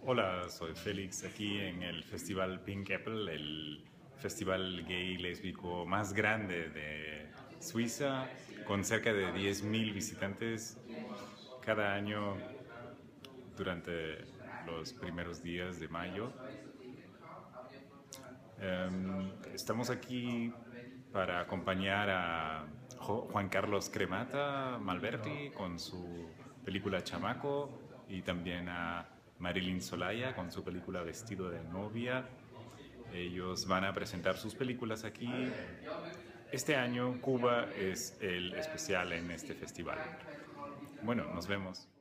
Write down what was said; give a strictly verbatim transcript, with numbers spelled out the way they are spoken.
Hola, soy Félix aquí en el Festival Pink Apple, el festival gay lésbico más grande de Suiza, con cerca de diez mil visitantes cada año durante los primeros días de mayo. Um, estamos aquí para acompañar a Jo- Juan Carlos Cremata Malberti con su película Chamaco y también a Marilyn Solaya con su película Vestido de novia. Ellos van a presentar sus películas aquí. Este año Cuba es el especial en este festival. Bueno, nos vemos.